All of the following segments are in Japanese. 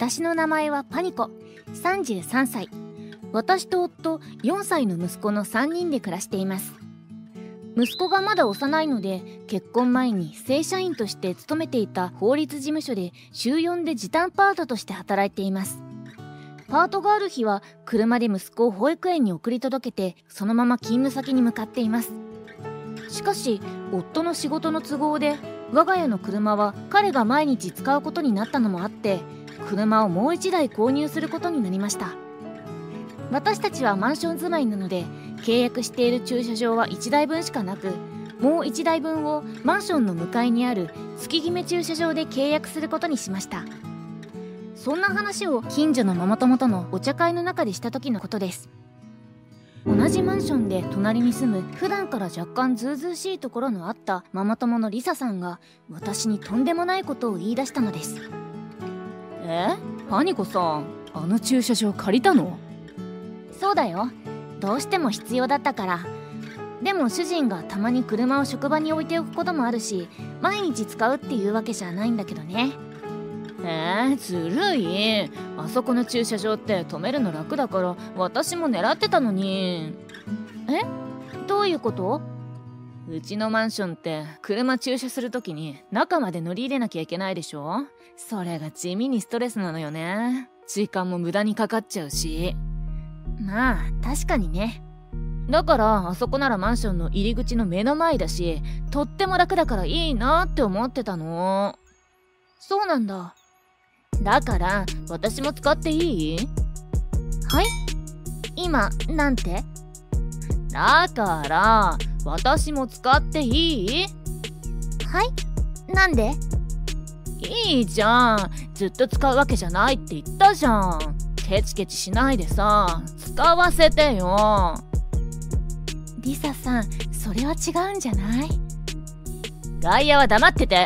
私の名前はパニコ、33歳。私と夫、4歳の息子の3人で暮らしています。息子がまだ幼いので、結婚前に正社員として勤めていた法律事務所で週4で時短パートとして働いています。パートがある日は車で息子を保育園に送り届けて、そのまま勤務先に向かっています。しかし、夫の仕事の都合で、我が家の車は彼が毎日使うことになったのもあって、車をもう1台購入することになりました。私たちはマンション住まいなので、契約している駐車場は1台分しかなく、もう1台分をマンションの向かいにある月決め駐車場で契約することにしました。そんな話を近所のママ友とのお茶会の中でした時のことです。同じマンションで隣に住む普段から若干ずうずうしいところのあったママ友のリサさんが私にとんでもないことを言い出したのです。 パニコさん、あの駐車場借りたの？ そうだよ。どうしても必要だったから。でも主人がたまに車を職場に置いておくこともあるし、毎日使うっていうわけじゃないんだけどね。 ずるい。あそこの駐車場って止めるの楽だから私も狙ってたのに。 どういうこと？ うちのマンションって車駐車するときに中まで乗り入れなきゃいけないでしょ？それが地味にストレスなのよね。時間も無駄にかかっちゃうし。 まあ確かにね。 だからあそこならマンションの入り口の目の前だし、とっても楽だからいいなって思ってたの。 そうなんだ。 だから私も使っていい？ はい？今なんて？ だから私も使っていい？ はい？なんで？ いいじゃん。ずっと使うわけじゃないって言ったじゃん。ケチケチしないでさ、使わせてよ。 リサさん、それは違うんじゃない？ 外野は黙ってて。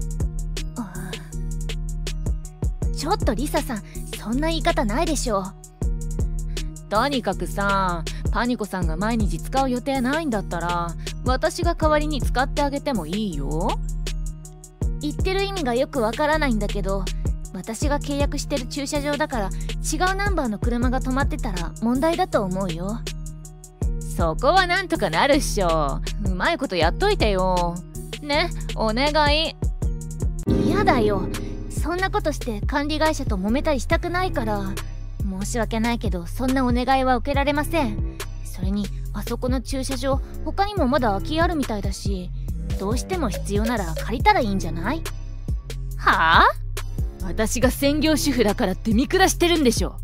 ちょっとリサさん、そんな言い方ないでしょ。 とにかくさ、パニコさんが毎日使う予定ないんだったら、私が代わりに使ってあげてもいいよ。 言ってる意味がよくわからないんだけど、私が契約してる駐車場だから違うナンバーの車が止まってたら問題だと思うよ。 そこはなんとかなるっしょ。うまいことやっといてよ。ね、お願い。 嫌だよ。そんなことして管理会社と揉めたりしたくないから。申し訳ないけど、そんなお願いは受けられません。それに、あそこの駐車場、他にもまだ空きあるみたいだし、どうしても必要なら借りたらいいんじゃない？ はぁ？私が専業主婦だからって見下してるんでしょ。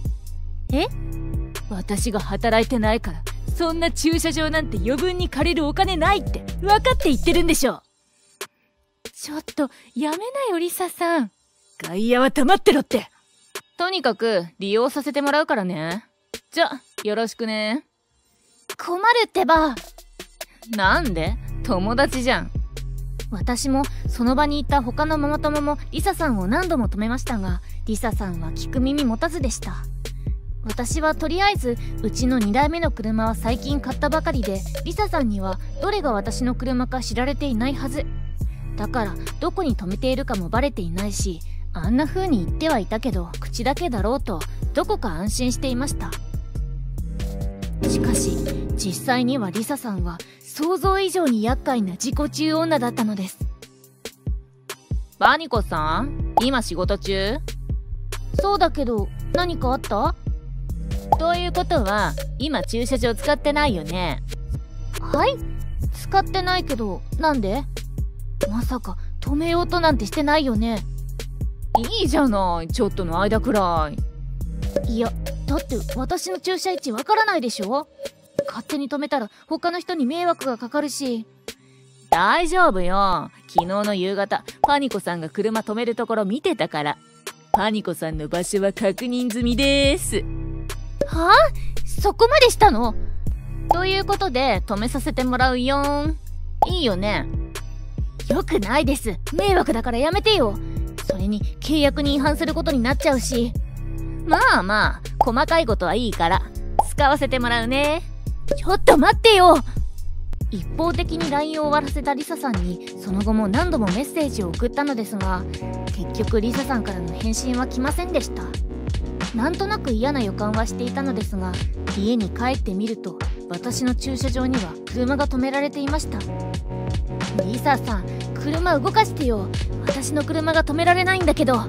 私が働いてないから、そんな駐車場なんて余分に借りるお金ないって分かって言ってるんでしょ。 ちょっと、やめなよ、リサさん。 外野は黙ってろって。とにかく、利用させてもらうからね。じゃ、よろしくね。 困るってば。 なんで？友達じゃん。 私もその場にいた他のママ友もリサさんを何度も止めましたが、リサさんは聞く耳持たずでした。私はとりあえずうちの2台目の車は最近買ったばかりで、リサさんにはどれが私の車か知られていないはず。だからどこに止めているかもバレていないし、あんな風に言ってはいたけど口だけだろうとどこか安心していました。しかし実際にはリサさんは想像以上に厄介な自己中女だったのです。 バニコさん、今仕事中？ そうだけど、何かあった？ ということは、今駐車場使ってないよね？ はい？使ってないけど、なんで？まさか止めようとなんてしてないよね？ いいじゃない、ちょっとの間くらい。 いや、だって私の駐車位置わからないでしょ？勝手に止めたら他の人に迷惑がかかるし。 大丈夫よ。昨日の夕方、パニコさんが車止めるところ見てたから。パニコさんの場所は確認済みでーす。 はぁ？そこまでしたの？ということで止めさせてもらうよーん。いいよね？よくないです。迷惑だからやめてよ。それに契約に違反することになっちゃうし。 まあまあ、細かいことはいいから使わせてもらうね。 ちょっと待ってよ。 一方的に LINE を終わらせたリサさんにその後も何度もメッセージを送ったのですが、結局リサさんからの返信は来ませんでした。なんとなく嫌な予感はしていたのですが、家に帰ってみると私の駐車場には車が止められていました。リサさん、車動かしてよ。私の車が止められないんだけど。 あ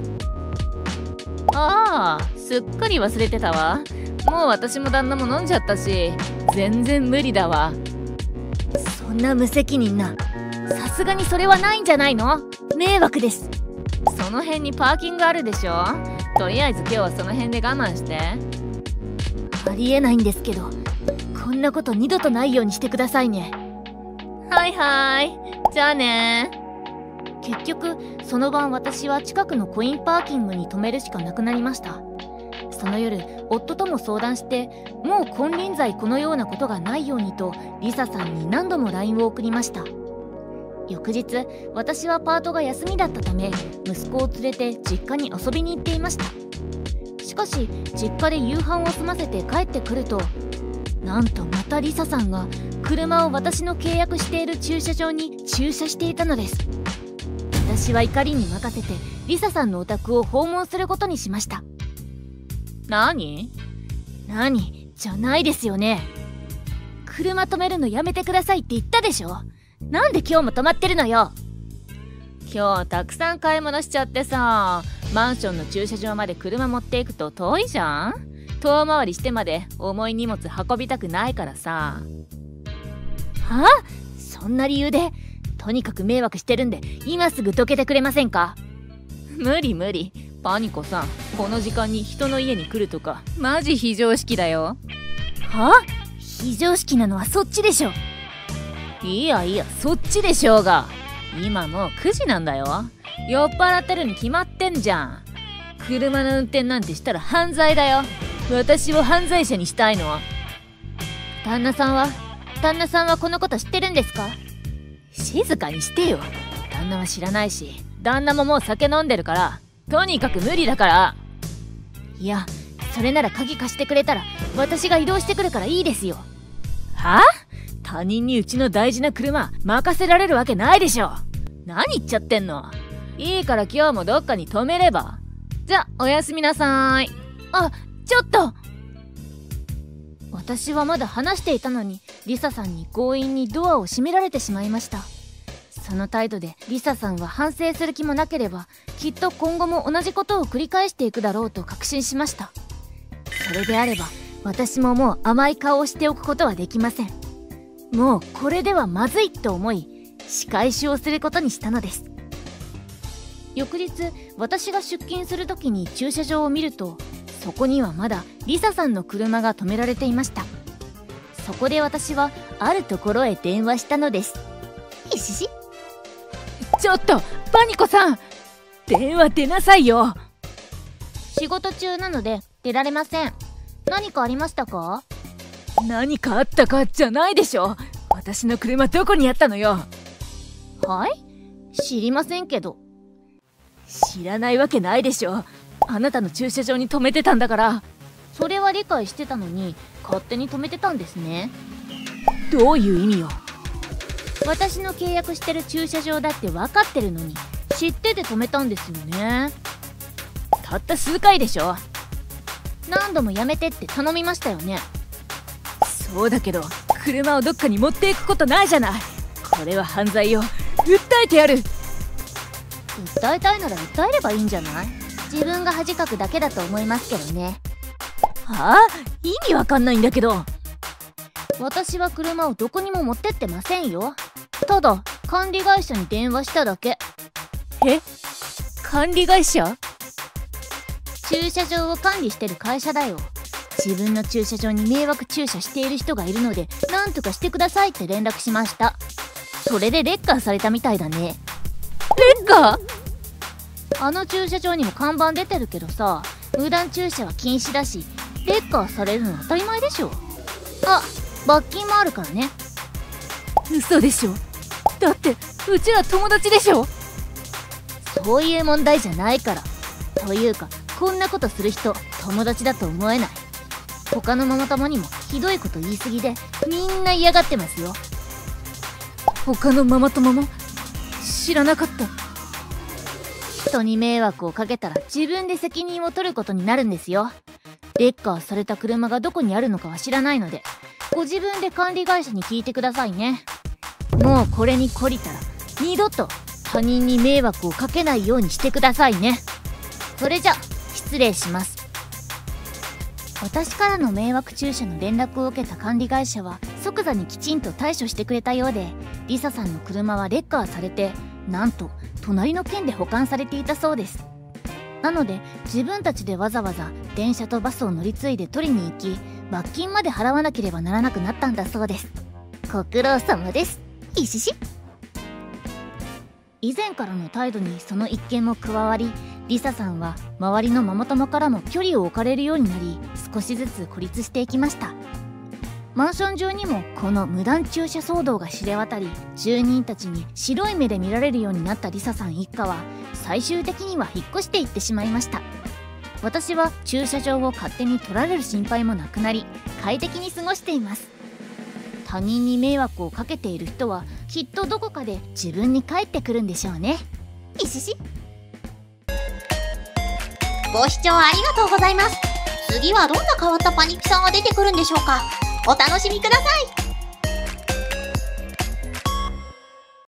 あ、すっかり忘れてたわ。もう私も旦那も飲んじゃったし、全然無理だわ。 そんな無責任な。さすがにそれはないんじゃないの？迷惑です。 その辺にパーキングあるでしょ。とりあえず今日はその辺で我慢して。 ありえないんですけど、こんなこと二度とないようにしてくださいね。 はいはい、じゃあね。 結局その晩、私は近くのコインパーキングに止めるしかなくなりました。その夜、夫とも相談して、もう金輪際このようなことがないようにとリサさんに何度も LINE を送りました。翌日、私はパートが休みだったため息子を連れて実家に遊びに行っていました。しかし実家で夕飯を済ませて帰ってくると、なんとまたリサさんが車を私の契約している駐車場に駐車していたのです。私は怒りに任せてリサさんのお宅を訪問することにしました。 何じゃないですよね。車止めるのやめてくださいって言ったでしょ。なんで今日も止まってるのよ。 今日たくさん買い物しちゃってさ、マンションの駐車場まで車持っていくと遠いじゃん。遠回りしてまで重い荷物運びたくないからさ。 はあ？そんな理由で？とにかく迷惑してるんで今すぐどけてくれませんか？ 無理。パニコさん、この時間に人の家に来るとかマジ非常識だよ。 はあ？非常識なのはそっちでしょ。 いやそっちでしょうが。今もう9時なんだよ。酔っ払ってるに決まってんじゃん。車の運転なんてしたら犯罪だよ。私を犯罪者にしたいの？ 旦那さんはこのこと知ってるんですか？ 静かにしてよ。旦那は知らないし、旦那ももう酒飲んでるから、とにかく無理だから。 いや、それなら鍵貸してくれたら私が移動してくるからいいですよ。 はあ？他人にうちの大事な車任せられるわけないでしょ。何言っちゃってんの。いいから今日もどっかに止めれば。じゃ、おやすみなさーい。 あ、ちょっと。私はまだ話していたのにリサさんに強引にドアを閉められてしまいました。その態度でリサさんは反省する気もなければ、きっと今後も同じことを繰り返していくだろうと確信しました。それであれば私ももう甘い顔をしておくことはできません。もうこれではまずいと思い、仕返しをすることにしたのです。翌日、私が出勤する時に駐車場を見ると、そこにはまだリサさんの車が止められていました。そこで私はあるところへ電話したのです。いしし。 ちょっとパニコさん、電話出なさいよ。 仕事中なので出られません。何かありましたか？ 何かあったかじゃないでしょ。私の車どこにあったのよ。 はい？知りませんけど。 知らないわけないでしょ。あなたの駐車場に止めてたんだから。 それは理解してたのに勝手に止めてたんですね。 どういう意味よ。 私の契約してる駐車場だって分かってるのに知ってて止めたんですよね。 たった数回でしょ。 何度もやめてって頼みましたよね。 そうだけど車をどっかに持っていくことないじゃない。これは犯罪よ。訴えてやる。 訴えたいなら訴えればいいんじゃない？自分が恥かくだけだと思いますけどね。 はあ？意味わかんないんだけど。 私は車をどこにも持ってってませんよ。ただ管理会社に電話しただけ。 え？管理会社？ 駐車場を管理してる会社だよ。自分の駐車場に迷惑駐車している人がいるので何とかしてくださいって連絡しました。それでレッカーされたみたいだね。 レッカー？ あの駐車場にも看板出てるけどさ、無断駐車は禁止だし、レッカーされるの当たり前でしょ。あ、罰金もあるからね。 嘘でしょ。だってうちら友達でしょ。 そういう問題じゃないから。というかこんなことする人友達だと思えない。他のママ友にもひどいこと言い過ぎでみんな嫌がってますよ。 他のママ友も知らなかった。 人に迷惑をかけたら自分で責任を取ることになるんですよ。レッカーされた車がどこにあるのかは知らないので、ご自分で管理会社に聞いてくださいね。もうこれに懲りたら二度と他人に迷惑をかけないようにしてくださいね。それじゃ失礼します。私からの迷惑駐車の連絡を受けた管理会社は即座にきちんと対処してくれたようで、リサさんの車はレッカーされて、なんと隣の県で保管されていたそうです。なので自分たちでわざわざ電車とバスを乗り継いで取りに行き、罰金まで払わなければならなくなったんだそうです。ご苦労様です。いしし。以前からの態度にその一件も加わり、リサさんは周りのママ友からも距離を置かれるようになり、少しずつ孤立していきました。マンション中にもこの無断駐車騒動が知れ渡り、住人たちに白い目で見られるようになったリサさん一家は最終的には引っ越していってしまいました。私は駐車場を勝手に取られる心配もなくなり、快適に過ごしています。他人に迷惑をかけている人はきっとどこかで自分に返ってくるんでしょうね。いしし。 ご視聴ありがとうございます。次はどんな変わったパニキさんが出てくるんでしょうか。お楽しみください。